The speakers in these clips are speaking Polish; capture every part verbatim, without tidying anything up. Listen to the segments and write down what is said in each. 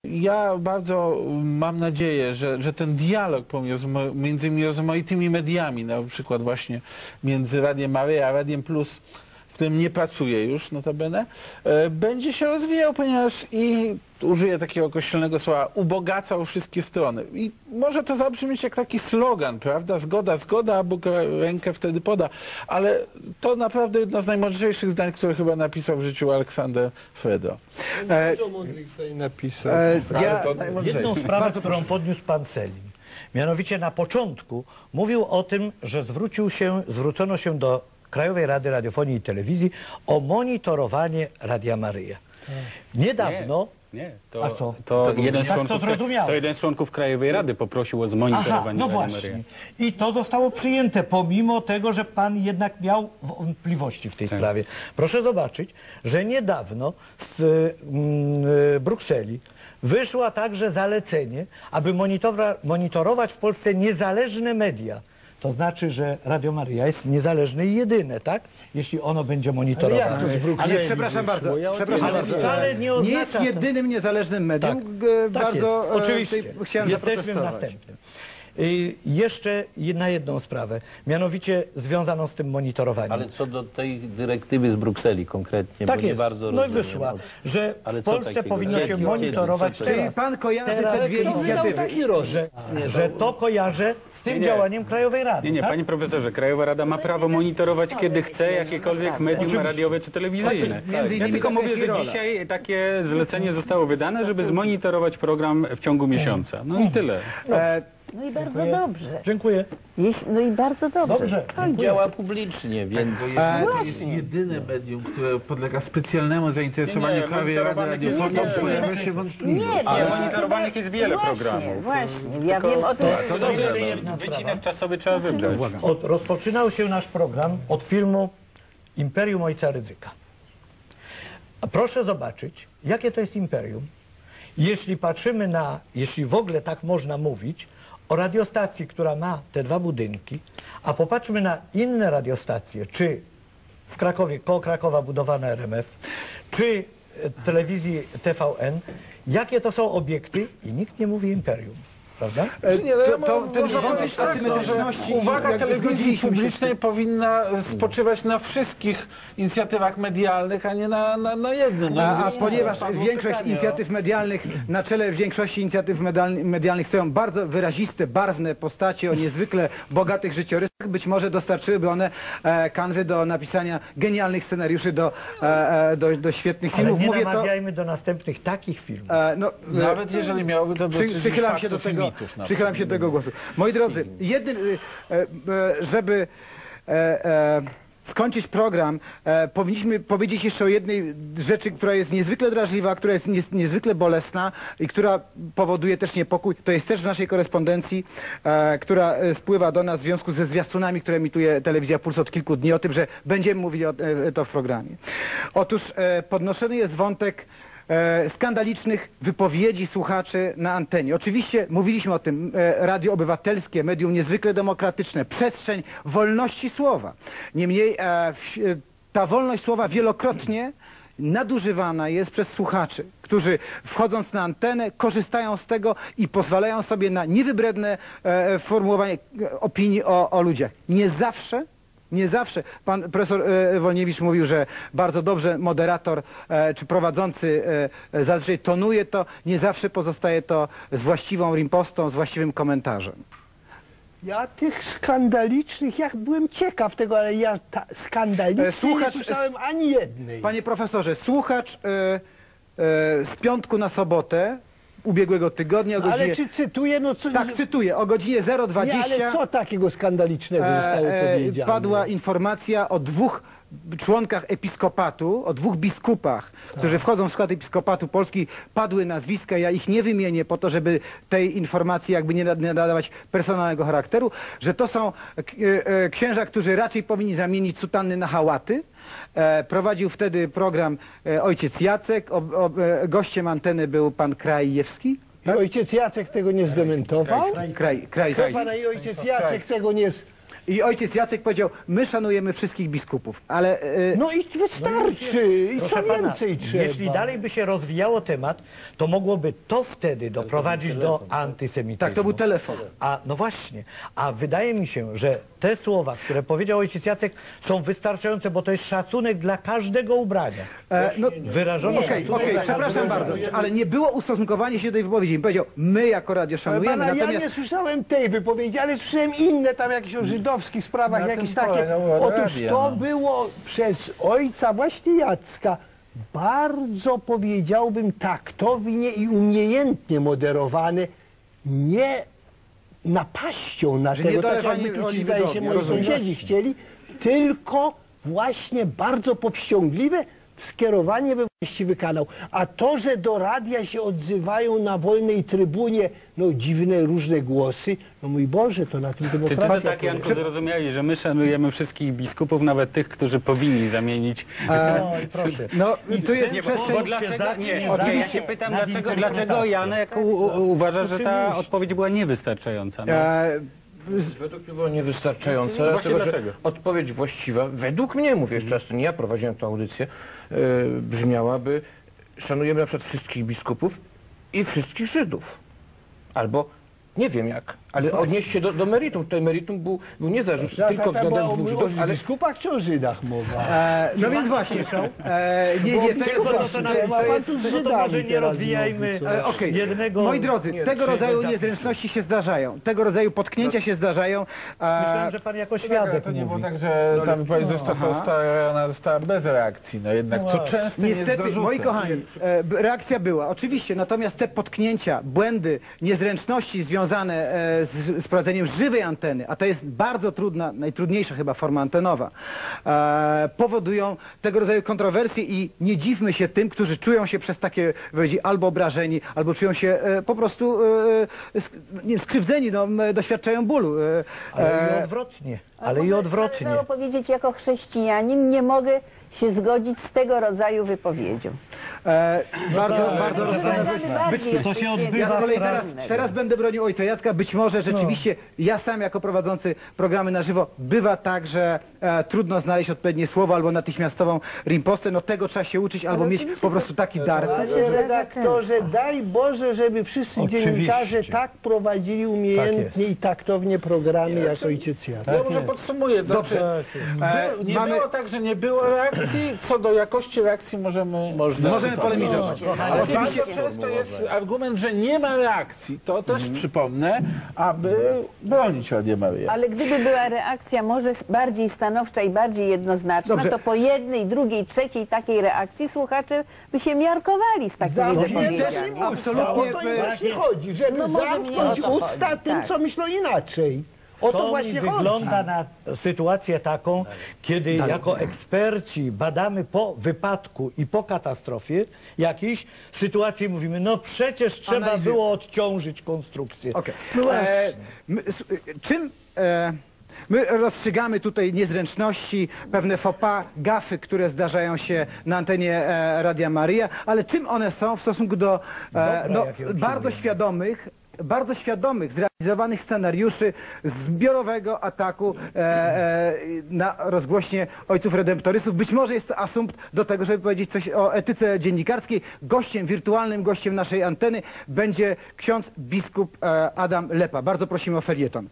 Ja bardzo mam nadzieję, że, że ten dialog pomiędzy, między rozmaitymi mediami, na przykład właśnie między Radiem Maryja a Radiem Plus, w którym nie pracuję już, notabene, będzie się rozwijał, ponieważ i użyję takiego kościelnego słowa, ubogacał wszystkie strony. I może to zabrzmieć jak taki slogan, prawda? Zgoda, zgoda, a Bóg rękę wtedy poda. Ale to naprawdę jedno z najmądrzejszych zdań, które chyba napisał w życiu Aleksander Fredo. E, Dużo mądrych zdań napisał. E, ja, jedną sprawę, którą podniósł pan Selim, mianowicie na początku mówił o tym, że zwrócił się, zwrócono się do Krajowej Rady Radiofonii i Telewizji o monitorowanie Radia Maryja. Niedawno... Nie, to, A co? to, To jeden tak członków, to, to jeden z członków Krajowej Rady poprosił o zmonitorowanie Aha, no Radia Maryja. właśnie. I to zostało przyjęte, pomimo tego, że pan jednak miał wątpliwości w tej tak. sprawie. Proszę zobaczyć, że niedawno z mm, Brukseli wyszło także zalecenie, aby monitorować w Polsce niezależne media. To znaczy, że Radio Maryja jest niezależne i jedyne, tak? Jeśli ono będzie monitorowane. Ale, jak to Ale przepraszam bardzo, ja przepraszam ale bardzo. wcale nie Nie oznacza jest to- jedynym niezależnym medium. Tak, G- tak bardzo jest. Oczywiście. e, tutaj chciałem Jesteśmy w zaprotestować. następnym. Y, jeszcze na jedną sprawę, mianowicie związaną z tym monitorowaniem. Ale co do tej dyrektywy z Brukseli konkretnie, tak bo nie jest. bardzo No i rozumiem. wyszła, że Ale w co Polsce takiego? powinno się Kiedy? monitorować Kiedy? Co to Czyli teraz. pan kojarzy Teraz te dwie kto wydał inicjatywy. taki rozdział, że, że to kojarzę z tym Nie, nie. działaniem Krajowej Rady. Nie, nie, tak? panie profesorze, Krajowa Rada ma prawo monitorować kiedy chce jakiekolwiek medium radiowe czy telewizyjne. Między Ja innymi tylko taka mówię, jest jej że rola. dzisiaj takie zlecenie zostało wydane, żeby zmonitorować program w ciągu miesiąca. No i tyle. E, No i bardzo dobrze. Dziękuję. Jeśli, no i bardzo dobrze. Dobrze. On działa publicznie, więc... e, To jest jedyne medium, które podlega specjalnemu zainteresowaniu Nie, nie, Krajowej Rady monitorowane jest- Radiofonii. nie, Pojawia nie, się wątpliwość. Nie, Ale nie, monitorowanych jest wiele właśnie, programów. Właśnie, ja Tylko- wiem o tym. To dobrze, dobrze, jedna no, sprawa. wycinek czasowy trzeba wybrać. Od, rozpoczynał się nasz program od filmu Imperium Ojca Rydzyka. A proszę zobaczyć, jakie to jest imperium. Jeśli patrzymy na, jeśli w ogóle tak można mówić, o radiostacji, która ma te dwa budynki, a popatrzmy na inne radiostacje, czy w Krakowie, koło Krakowa budowana R M F, czy e, telewizji T V N, jakie to są obiekty i nikt nie mówi imperium, prawda? e, Nie, no, to, to, mo- ten można wątek powiedzieć tak, asymetryczności... że uwaga jakby telewizji zgodziliśmy się z publicznej tym. powinna spoczywać na wszystkich inicjatywach medialnych, a nie na, na, na jednym. No, A, a jest- ponieważ padło większość pytanie o- inicjatyw medialnych, na czele większości inicjatyw medialnych, medialnych stoją bardzo wyraziste, barwne postacie o niezwykle bogatych życiorysach, być może dostarczyłyby one e, kanwy do napisania genialnych scenariuszy do, e, e, do, do świetnych Ale filmów. nie Mówię to, namawiajmy do następnych takich filmów. e, no, Nawet jeżeli miałoby to Przy, dotyczyć przychylam się do faktów i tego, mitów na przychylam się do przykład. tego głosu. Moi drodzy, jednym, e, e, żeby e, e, skończyć program, e, powinniśmy powiedzieć jeszcze o jednej rzeczy, która jest niezwykle drażliwa, która jest nies, niezwykle bolesna i która powoduje też niepokój. To jest też w naszej korespondencji, e, która e, spływa do nas w związku ze zwiastunami, które emituje telewizja Puls od kilku dni, o tym, że będziemy mówili o, e, to w programie. Otóż e, podnoszony jest wątek E, skandalicznych wypowiedzi słuchaczy na antenie. Oczywiście mówiliśmy o tym, e, radio obywatelskie, medium niezwykle demokratyczne, przestrzeń wolności słowa. Niemniej e, w, e, ta wolność słowa wielokrotnie nadużywana jest przez słuchaczy, którzy wchodząc na antenę korzystają z tego i pozwalają sobie na niewybredne e, formułowanie e, opinii o, o ludziach. Nie zawsze Nie zawsze. Pan profesor e, Wolniewicz mówił, że bardzo dobrze moderator e, czy prowadzący e, zazwyczaj tonuje to, nie zawsze pozostaje to z właściwą rimpostą, z właściwym komentarzem. Ja tych skandalicznych, ja byłem ciekaw tego, ale ja ta, skandalicznie E, słuchacz- nie słyszałem ani jednej. Panie profesorze, słuchacz e, e, z piątku na sobotę ubiegłego tygodnia o No, ale godzinie... czy cytuję, no co... Tak, cytuję, o godzinie zero nie, dwadzieścia ale co takiego skandalicznego zostało e, e, powiedziane? padła informacja o dwóch członkach episkopatu, o dwóch biskupach, którzy wchodzą w skład episkopatu Polski. Padły nazwiska, ja ich nie wymienię po to, żeby tej informacji jakby nie nadawać personalnego charakteru, że to są e, e, księża, którzy raczej powinni zamienić sutanny na hałaty. E, prowadził wtedy program e, ojciec Jacek, o, o, e, gościem anteny był pan Krajewski. I ojciec Jacek tego nie zdementował? Kraj, kraj, Co pana i ojciec Jacek tego nie... I ojciec Jacek powiedział, my szanujemy wszystkich biskupów, ale... e, No i wystarczy. I Proszę co pana, więcej trzeba? jeśli dalej by się rozwijało temat, to mogłoby to wtedy doprowadzić do antysemityzmu. tak, to był telefon. A no właśnie, a wydaje mi się, że te słowa, które powiedział ojciec Jacek, są wystarczające, bo to jest szacunek dla każdego ubrania. E, no, Wyrażony Okej, szacunek okej, dla przepraszam każdego bardzo, ubrania. ale nie było ustosunkowania się do tej wypowiedzi. Powiedział, my jako radio Ale szanujemy, pana, ja natomiast... nie słyszałem tej wypowiedzi, ale słyszałem inne tam jakieś o żydowskich sprawach, Na jakieś tym takie. polegało Otóż radia, to no. było przez ojca właśnie Jacka bardzo, powiedziałbym, taktownie i umiejętnie moderowane, nie napaścią na Że nie tego, tak dolewanie jakby tu ci oliwy zdaje do się ognia, moi rozumiem. sąsiedzi chcieli, tylko właśnie bardzo powściągliwe skierowanie we właściwy kanał. A to, że do radia się odzywają na wolnej trybunie no dziwne, różne głosy, no mój Boże, to na tym Czy to demokracja tak, Janku, polega. zrozumiali, że my szanujemy wszystkich biskupów, nawet tych, którzy powinni zamienić... No i proszę. No i tu jest Nie, bo, przestrzeń... bo dlaczego, nie, Okej, okej, ja oczywiście. się pytam, Nad dlaczego, interpretacją. dlaczego Janek u, u, uważa, że ta Oczywiście. odpowiedź była niewystarczająca? No. E, Według mnie było niewystarczające, Właśnie dlatego że dlaczego? odpowiedź właściwa, według mnie, mówię jeszcze raz, to nie ja prowadziłem tę audycję, e, brzmiałaby, szanujemy na przykład wszystkich biskupów i wszystkich Żydów. Albo, nie wiem jak, ale odnieść się do, do meritum. Tutaj meritum był, był nie zarzut tylko względem dwóch Żydów, o ale... biskupach czy o Żydach mowa? e, no więc właśnie, e, nie, nie, Bo tego, biskupów to, to, to, na- to, ma pan jest... tu z no to Żydami może nie teraz rozwijajmy znowu, co? E, okej. jednego... Moi drodzy, Nie, tego czy rodzaju jednego niezręczności się zdarzają. Tego rodzaju potknięcia się zdarzają. E, Myślałem, że pan jako Tak, świadek to nie było mówi. tak, że ta wypowiedź została, aha. została, ona została bez reakcji. No jednak, No co właśnie. często jest Niestety, zarzutem. moi kochani, e, b- reakcja była, oczywiście, natomiast te potknięcia, błędy, niezręczności związane e, z, z prowadzeniem żywej anteny, a to jest bardzo trudna, najtrudniejsza chyba forma antenowa, e, powodują tego rodzaju kontrowersje i nie dziwmy się tym, którzy czują się przez takie wypowiedzi albo obrażeni, albo czują się e, po prostu e, sk nie, skrzywdzeni, no, m, doświadczają bólu. E, Ale i e, odwrotnie. A Ale i mogę- odwrotnie. Należało powiedzieć, jako chrześcijanin nie mogę się zgodzić z tego rodzaju wypowiedzią. e, bardzo, tak, bardzo ale rozsądne Wypowiadamy być- bardziej to się o odbywa Ja z kolei teraz, innego. teraz będę bronił ojca Jacka. Być może rzeczywiście ja sam jako prowadzący programy na żywo bywa tak, że e, trudno znaleźć odpowiednie słowo albo natychmiastową rimpostę. No tego trzeba się uczyć albo mieć po prostu taki dar. Panie redaktorze, daj Boże, żeby wszyscy Oczywiście. dziennikarze tak prowadzili umiejętnie i taktownie programy jak ojciec Jacek. Ja może podsumuję. Dobrze. E, By, nie mamy- było tak, że nie było reakcji. Co do jakości reakcji możemy... Można, Możemy polemizować. No, Ale Oczywiście- bardzo często jest argument, że nie ma reakcji. To też przypomnę, aby bronić Radia Maryja. Ale gdyby była reakcja może bardziej stanowcza i bardziej jednoznaczna, Dobrze. to po jednej, drugiej, trzeciej takiej reakcji słuchacze by się miarkowali z takimi Zamknięte wypowiedziami. usta. absolutnie, O to e, właśnie chodzi, żeby No może mnie zamknąć o to chodzi, usta tym, tak. co myślą inaczej. O to, To mi właśnie chodzi. wygląda na sytuację taką, kiedy jako eksperci badamy po wypadku i po katastrofie jakiejś sytuacji mówimy, no przecież trzeba Analizy. było odciążyć konstrukcję. Okej. No E, my- s- czym... E, My rozstrzygamy tutaj niezręczności, pewne faux pas, gafy, które zdarzają się na antenie e, Radia Maryja, ale czym one są w stosunku do e, Dobra, no, jakie bardzo otrzymujemy. świadomych, bardzo świadomych, zrealizowanych scenariuszy zbiorowego ataku e, e, na rozgłośnie Ojców Redemptorystów. Być może jest to asumpt do tego, żeby powiedzieć coś o etyce dziennikarskiej. Gościem, wirtualnym gościem naszej anteny będzie ksiądz biskup e, Adam Lepa. Bardzo prosimy o felieton.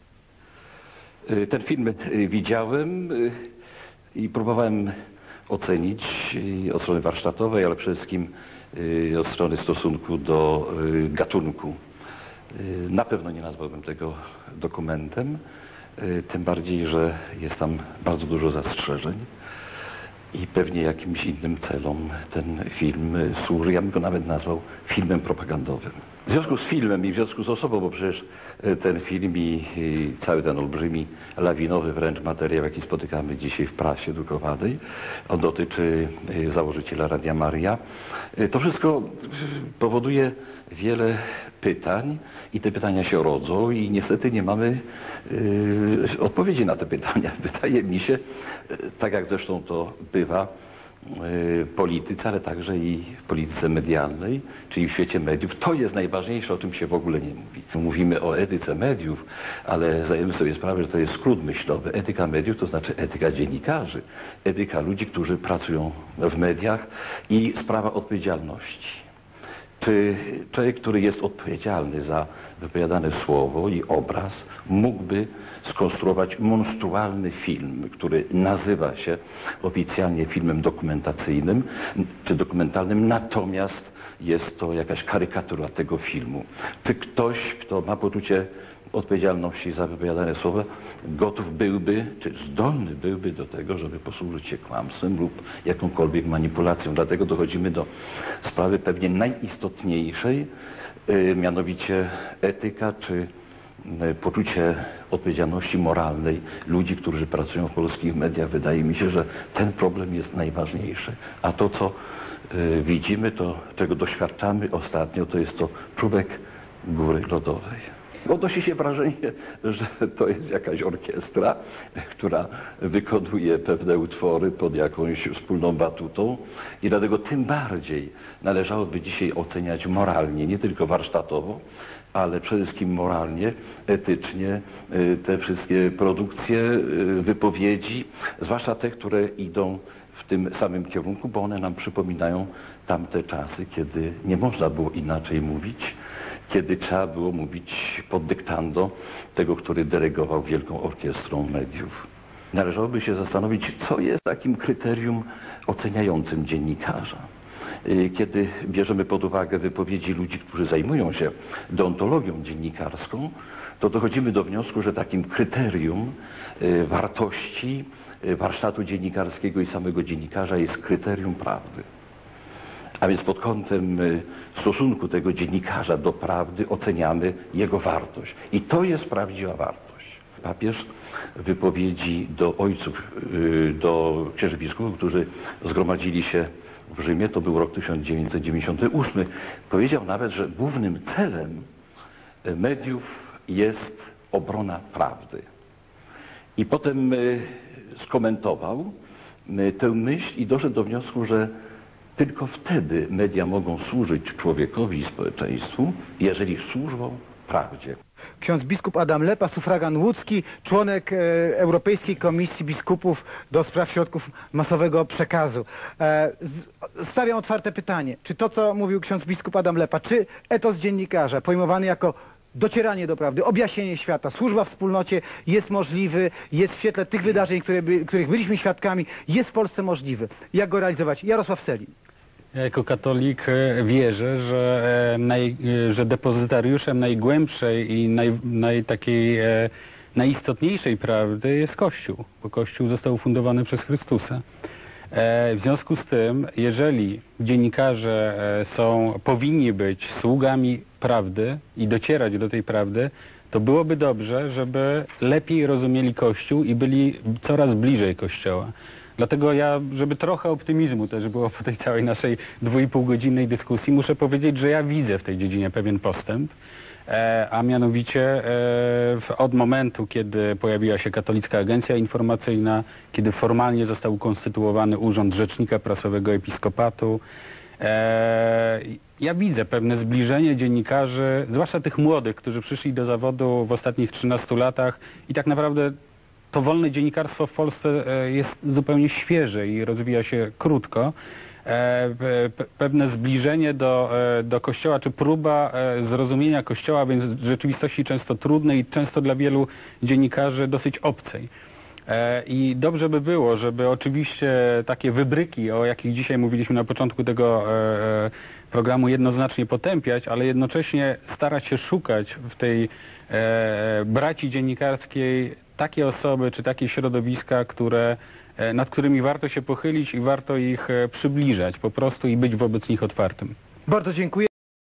Ten film y, widziałem y, i próbowałem ocenić y, od strony warsztatowej, ale przede wszystkim y, od strony stosunku do y, gatunku. Y, Na pewno nie nazwałbym tego dokumentem, y, tym bardziej, że jest tam bardzo dużo zastrzeżeń i pewnie jakimś innym celom ten film y, służy. Ja bym go nawet nazwał filmem propagandowym. W związku z filmem i w związku z osobą, bo przecież y, ten film i, i cały ten olbrzymi, lawinowy wręcz materiał, jaki spotykamy dzisiaj w prasie drukowanej, on dotyczy y, założyciela Radia Maryja. Y, To wszystko y, powoduje wiele pytań i te pytania się rodzą i niestety nie mamy y, odpowiedzi na te pytania. Wydaje mi się, y, tak jak zresztą to bywa w polityce, ale także i w polityce medialnej, czyli w świecie mediów. To jest najważniejsze, o czym się w ogóle nie mówi. Mówimy o etyce mediów, ale zdajemy sobie sprawę, że to jest skrót myślowy. Etyka mediów to znaczy etyka dziennikarzy, etyka ludzi, którzy pracują w mediach i sprawa odpowiedzialności. Czy człowiek, który jest odpowiedzialny za wypowiadane słowo i obraz, mógłby skonstruować monstrualny film, który nazywa się oficjalnie filmem dokumentacyjnym czy dokumentalnym, natomiast jest to jakaś karykatura tego filmu. Czy ktoś, kto ma poczucie odpowiedzialności za wypowiadane słowa, gotów byłby, czy zdolny byłby do tego, żeby posłużyć się kłamstwem lub jakąkolwiek manipulacją? Dlatego dochodzimy do sprawy pewnie najistotniejszej, yy, mianowicie etyka czy yy, poczucie odpowiedzialności moralnej ludzi, którzy pracują w polskich mediach. Wydaje mi się, że ten problem jest najważniejszy. A to, co yy, widzimy, to czego doświadczamy ostatnio, to jest to czubek góry lodowej. Odnosi się wrażenie, że to jest jakaś orkiestra, która wykonuje pewne utwory pod jakąś wspólną batutą i dlatego tym bardziej należałoby dzisiaj oceniać moralnie, nie tylko warsztatowo, ale przede wszystkim moralnie, etycznie te wszystkie produkcje, wypowiedzi, zwłaszcza te, które idą w tym samym kierunku, bo one nam przypominają tamte czasy, kiedy nie można było inaczej mówić, kiedy trzeba było mówić pod dyktando tego, który dyrygował wielką orkiestrą mediów. Należałoby się zastanowić, co jest takim kryterium oceniającym dziennikarza. Kiedy bierzemy pod uwagę wypowiedzi ludzi, którzy zajmują się deontologią dziennikarską, to dochodzimy do wniosku, że takim kryterium wartości warsztatu dziennikarskiego i samego dziennikarza jest kryterium prawdy. A więc pod kątem stosunku tego dziennikarza do prawdy oceniamy jego wartość. I to jest prawdziwa wartość. Papież w wypowiedzi do ojców, do księży biskupów, którzy zgromadzili się w Rzymie, to był rok tysiąc dziewięćset dziewięćdziesiąty ósmy, powiedział nawet, że głównym celem mediów jest obrona prawdy. I potem skomentował tę myśl i doszedł do wniosku, że tylko wtedy media mogą służyć człowiekowi i społeczeństwu, jeżeli służą prawdzie. Ksiądz biskup Adam Lepa, sufragan łódzki, członek e, Europejskiej Komisji Biskupów do spraw środków masowego przekazu. E, z, stawiam otwarte pytanie, czy to, co mówił ksiądz biskup Adam Lepa, czy etos dziennikarza pojmowany jako docieranie do prawdy, objaśnienie świata, służba wspólnocie jest możliwy, jest w świetle tych wydarzeń, które by, których byliśmy świadkami, jest w Polsce możliwy. Jak go realizować? Jarosław Selin. Ja jako katolik wierzę, że, naj, że depozytariuszem najgłębszej i naj, naj, takiej najistotniejszej prawdy jest Kościół, bo Kościół został ufundowany przez Chrystusa. W związku z tym, jeżeli dziennikarze są, powinni być sługami prawdy i docierać do tej prawdy, to byłoby dobrze, żeby lepiej rozumieli Kościół i byli coraz bliżej Kościoła. Dlatego ja, żeby trochę optymizmu też było po tej całej naszej dwu i pół godzinnej dyskusji, muszę powiedzieć, że ja widzę w tej dziedzinie pewien postęp, e, a mianowicie e, w, od momentu, kiedy pojawiła się Katolicka Agencja Informacyjna, kiedy formalnie został ukonstytuowany Urząd Rzecznika Prasowego Episkopatu, e, ja widzę pewne zbliżenie dziennikarzy, zwłaszcza tych młodych, którzy przyszli do zawodu w ostatnich trzynastu latach i tak naprawdę to wolne dziennikarstwo w Polsce jest zupełnie świeże i rozwija się krótko. Pewne zbliżenie do, do Kościoła, czy próba zrozumienia Kościoła, więc w rzeczywistości często trudnej i często dla wielu dziennikarzy dosyć obcej. I dobrze by było, żeby oczywiście takie wybryki, o jakich dzisiaj mówiliśmy na początku tego programu, jednoznacznie potępiać, ale jednocześnie starać się szukać w tej braci dziennikarskiej takie osoby czy takie środowiska, które, nad którymi warto się pochylić i warto ich przybliżać po prostu i być wobec nich otwartym. Bardzo dziękuję.